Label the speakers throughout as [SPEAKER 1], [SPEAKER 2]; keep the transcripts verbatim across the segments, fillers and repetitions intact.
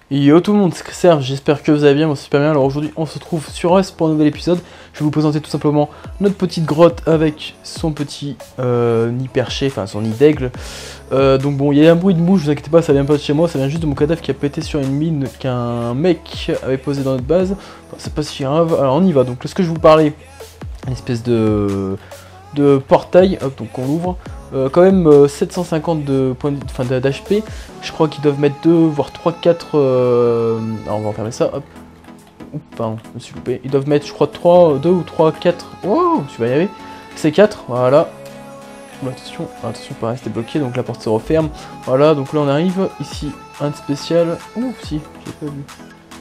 [SPEAKER 1] Et yo tout le monde, c'est Serge, j'espère que vous allez bien, moi super bien. Alors aujourd'hui on se retrouve sur Rust pour un nouvel épisode. Je vais vous présenter tout simplement notre petite grotte avec son petit euh, nid perché, enfin son nid d'aigle. Euh, donc bon, il y a un bruit de mouche, vous inquiétez pas, ça vient pas de chez moi, ça vient juste de mon cadavre qui a pété sur une mine qu'un mec avait posé dans notre base. Enfin, c'est pas si grave, alors on y va. Donc là ce que je vous parlais, une espèce de, de portail, hop, donc on l'ouvre. Euh, quand même euh, sept cent cinquante de points enfin, d'H P. Je crois qu'ils doivent mettre deux, voire trois, quatre. Euh... Alors on va enfermer ça, hop. Oups, pardon, je me suis loupé. Ils doivent mettre, je crois, trois, deux ou trois, quatre. Oh, tu vas y arriver. C'est quatre, voilà. Oula, attention, attention, pas rester bloqué, donc la porte se referme. Voilà, donc là on arrive. Ici, un de spécial. Ouh, si, j'ai pas vu.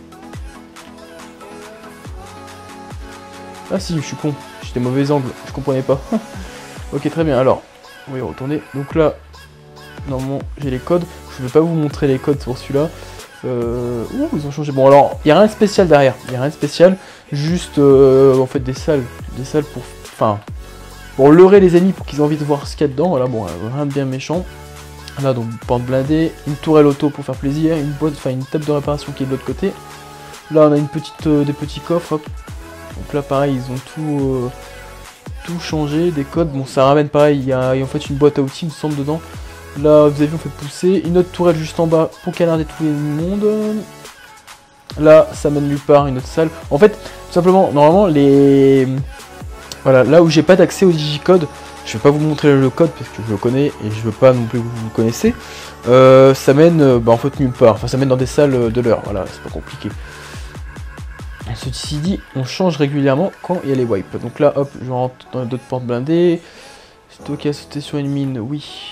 [SPEAKER 1] Ah si, je suis con. J'étais mauvais angle, je comprenais pas. Ok, très bien, alors. On va y retourner. Donc là, normalement, j'ai les codes. Je vais pas vous montrer les codes pour celui-là. Euh... Ouh, ils ont changé. Bon, alors, il n'y a rien de spécial derrière. Il n'y a rien de spécial. Juste, euh, en fait, des salles. Des salles pour... Enfin, pour leurrer les ennemis pour qu'ils aient envie de voir ce qu'il y a dedans. Voilà, bon, rien de bien méchant. Là, donc, une porte blindée. Une tourelle auto pour faire plaisir. Une boîte, enfin, une table de réparation qui est de l'autre côté. Là, on a une petite, euh, des petits coffres. Hop. Donc là, pareil, ils ont tout... Euh... tout changer, des codes, bon ça ramène pareil, il y a en fait une boîte à outils il me semble dedans. Là vous avez vu on fait pousser, une autre tourelle juste en bas pour canarder tout le monde. Là ça mène nulle part, une autre salle. En fait tout simplement normalement les... Voilà, là où j'ai pas d'accès au digicode, je vais pas vous montrer le code parce que je le connais et je veux pas non plus que vous le connaissez. Euh, ça mène bah, en fait nulle part, enfin ça mène dans des salles de l'heure, voilà c'est pas compliqué. Ceci dit, on change régulièrement quand il y a les wipes. Donc là, hop, je rentre dans d'autres portes blindées. Stocker à sauter sur une mine, oui.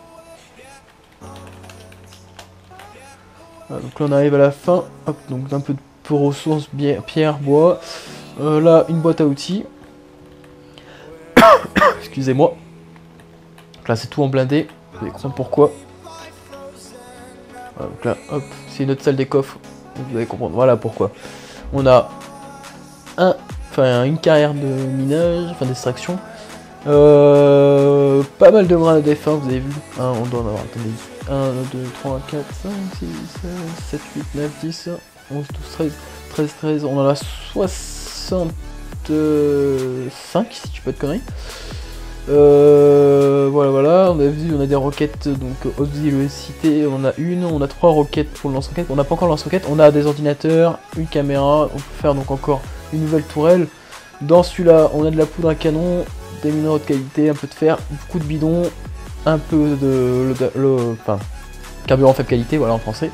[SPEAKER 1] Voilà, donc là, on arrive à la fin. Hop, donc un peu de ressources, pierre, bois. Euh, là, une boîte à outils. Excusez-moi. Donc là, c'est tout en blindé. Vous allez comprendre pourquoi. Voilà, donc là, hop, c'est une autre salle des coffres. Donc vous allez comprendre, voilà pourquoi. On a un, enfin une carrière de minage, enfin d'extraction. Euh, pas mal de grenades à F un, vous avez vu. Hein, on doit en avoir, attendez. un, deux, trois, quatre, cinq, six, sept, huit, neuf, dix, onze, douze, treize, treize, treize. On en a soixante-cinq si tu peux de conneries. Euh, voilà, voilà, on a vu, on a des roquettes, donc auxiliocité, on a une, on a trois roquettes pour le lance-roquette, on n'a pas encore le lance-roquette, on a des ordinateurs, une caméra, on peut faire donc encore une nouvelle tourelle. Dans celui-là, on a de la poudre à canon, des minéraux de qualité, un peu de fer, beaucoup de bidons, un peu de, le, le, enfin, carburant faible qualité, voilà en français.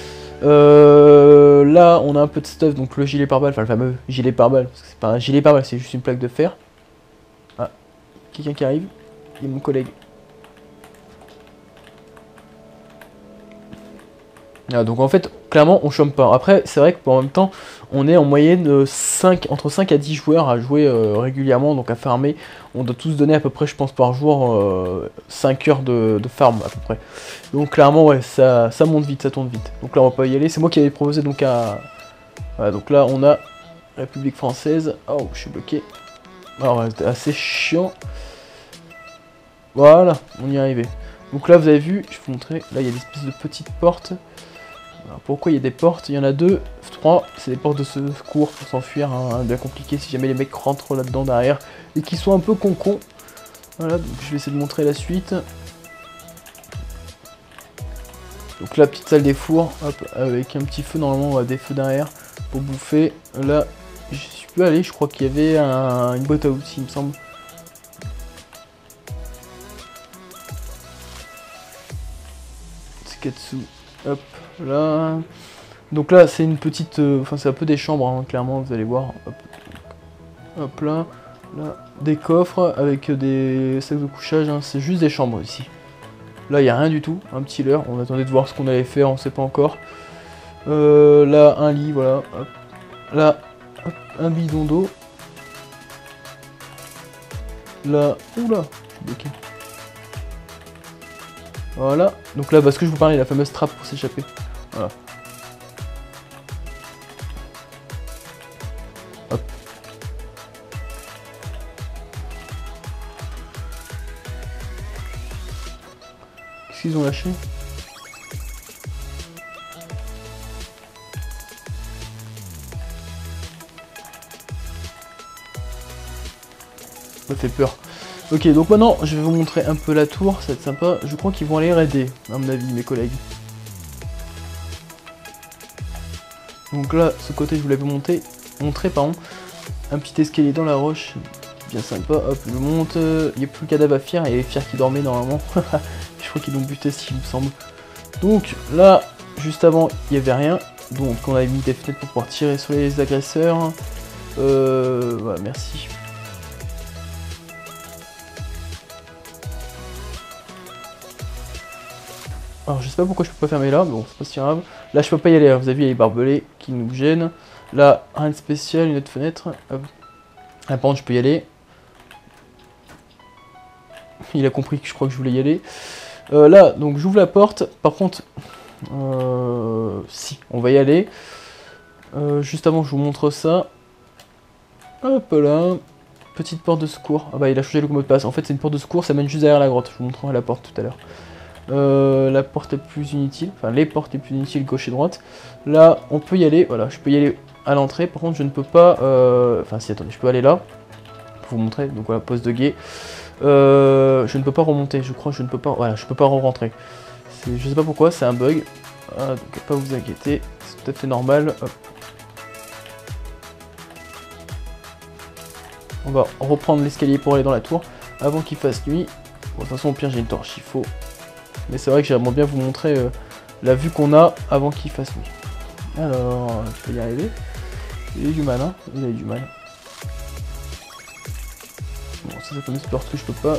[SPEAKER 1] Euh, là, on a un peu de stuff, donc le gilet pare-balles, enfin le fameux gilet pare-balles, parce que c'est pas un gilet pare-balles, c'est juste une plaque de fer. Quelqu'un qui arrive, et mon collègue. Ah, donc en fait, clairement, on chôme pas. Après, c'est vrai qu'en même temps, on est en moyenne de cinq, entre cinq à dix joueurs à jouer euh, régulièrement, donc à farmer. On doit tous donner à peu près, je pense, par jour euh, cinq heures de, de farm à peu près. Donc clairement, ouais, ça, ça monte vite, ça tourne vite. Donc là, on va pas y aller. C'est moi qui avais proposé donc à... Voilà, donc là, on a République française. Oh, je suis bloqué. Alors, c'était assez chiant. Voilà, on y est arrivé. Donc là, vous avez vu, je vais vous montrer. Là, il y a des espèces de petites portes. Alors, pourquoi il y a des portes? Il y en a deux, trois. C'est des portes de secours pour s'enfuir. Hein, bien compliqué si jamais les mecs rentrent là-dedans derrière et qui sont un peu con-con. Voilà, donc je vais essayer de montrer la suite. Donc la petite salle des fours, hop, avec un petit feu. Normalement, on a des feux derrière pour bouffer. Là, je suis plus allé. Je crois qu'il y avait un, une boîte à outils, il me semble. Katsu, hop, là. Donc là, c'est une petite... Euh, enfin, c'est un peu des chambres, hein, clairement, vous allez voir. Hop, hop là, là. Des coffres avec des sacs de couchage, hein, c'est juste des chambres ici. Là, il n'y a rien du tout, un petit leurre. On attendait de voir ce qu'on allait faire, on sait pas encore. Euh, là, un lit, voilà. Hop. Là, hop, un bidon d'eau. Là, oula, je suis bloqué. Voilà, donc là, bah, ce que je vous parlais, la fameuse trappe pour s'échapper. Voilà. Hop. Qu'est-ce qu'ils ont lâché? Ça me fait peur. Ok, donc maintenant, je vais vous montrer un peu la tour, ça va être sympa. Je crois qu'ils vont aller raider, à mon avis, mes collègues. Donc là, ce côté, je vous l'avais monté, montré, pardon. Un petit escalier dans la roche, bien sympa. Hop, je le monte. Il n'y a plus le cadavre à Fier, il y avait Fier qui dormait normalement. Je crois qu'ils l'ont buté, s'il me semble. Donc là, juste avant, il n'y avait rien. Donc on a mis des fenêtres pour pouvoir tirer sur les agresseurs. Euh, voilà, merci. Alors je sais pas pourquoi je peux pas fermer là, mais bon c'est pas si grave. Là je peux pas y aller, hein. Vous avez vu il y a les barbelés qui nous gênent. Là rien de spécial, une autre fenêtre. Hop. Là par contre je peux y aller. Il a compris que je crois que je voulais y aller. Euh, là donc j'ouvre la porte, par contre euh, si on va y aller. Euh, juste avant je vous montre ça. Hop là. Petite porte de secours. Ah bah il a changé le mot de passe. En fait c'est une porte de secours, ça mène juste derrière la grotte. Je vous montrerai la porte tout à l'heure. Euh, la porte est plus inutile, enfin les portes les plus inutiles gauche et droite. Là on peut y aller, voilà, je peux y aller à l'entrée, par contre je ne peux pas, euh... enfin si attendez, je peux aller là, pour vous montrer, donc voilà, poste de guet. Euh, je ne peux pas remonter, je crois que je ne peux pas, voilà, je peux pas re-rentrer. Je sais pas pourquoi, c'est un bug, ah, donc pas vous inquiéter, c'est tout à fait normal. Hop. On va reprendre l'escalier pour aller dans la tour, avant qu'il fasse nuit. Bon, de toute façon au pire j'ai une torche, il faut. Mais c'est vrai que j'aimerais bien vous montrer euh, la vue qu'on a avant qu'il fasse nuit. Alors, je vais y arriver. Il a eu du mal, hein. Il a eu du mal. Bon, ça, c'est comme une porte que je peux pas.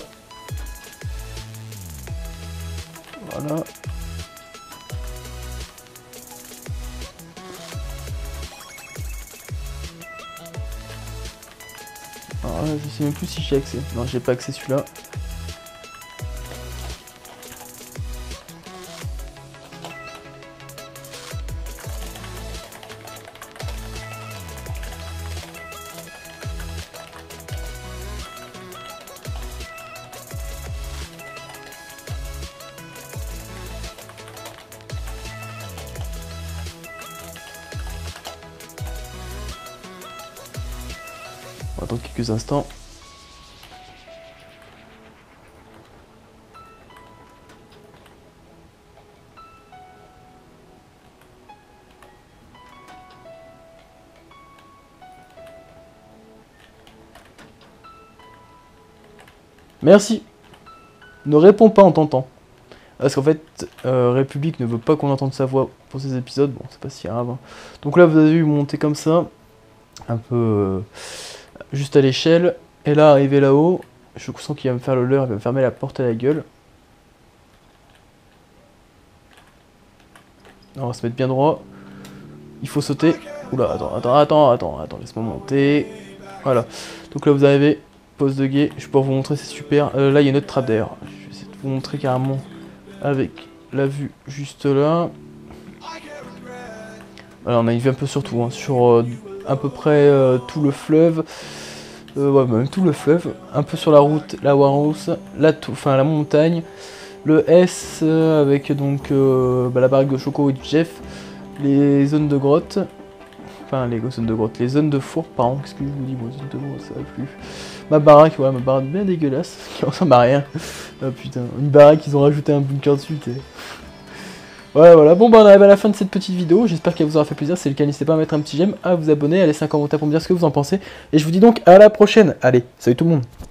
[SPEAKER 1] Voilà. Alors là, je sais même plus si j'ai accès. Non, j'ai pas accès celui-là. On va attendre quelques instants. Merci. Ne réponds pas en t'entendant. Parce qu'en fait, euh, République ne veut pas qu'on entende sa voix pour ces épisodes. Bon, c'est pas si grave. Hein. Donc là, vous avez vu monter comme ça. Un peu... Euh, juste à l'échelle. Et là, arrivé là-haut, je sens qu'il va me faire le leurre. Il va me fermer la porte à la gueule. On va se mettre bien droit. Il faut sauter. Oula, attends, attends, attends, attends, attends, laisse-moi monter. Voilà. Donc là, vous arrivez. Pose de guet. Je peux vous montrer, c'est super. Euh, là, il y a une autre trappe d'ailleurs. Je vais essayer de vous montrer carrément avec la vue juste là. Alors, on a une vue un peu sur tout, hein, sur euh, à peu près euh, tout le fleuve. Euh, ouais, même tout le fleuve. Un peu sur la route, la Warhouse, la, enfin, la montagne. Le S euh, avec donc euh, bah, la baraque de Choco et du Jeff. Les zones de grotte. Enfin, les zones de grotte. Les zones de four, pardon. Qu'est-ce que je vous dis, moi, zones de grotte, ça va plus. Ma baraque, ouais, ma baraque bien dégueulasse, qui ressemble à rien. Oh putain, une baraque, ils ont rajouté un bunker dessus, t'es... Ouais, voilà, bon bah on arrive à la fin de cette petite vidéo, j'espère qu'elle vous aura fait plaisir, si c'est le cas, n'hésitez pas à mettre un petit j'aime, à vous abonner, à laisser un commentaire pour me dire ce que vous en pensez, et je vous dis donc à la prochaine, allez, salut tout le monde.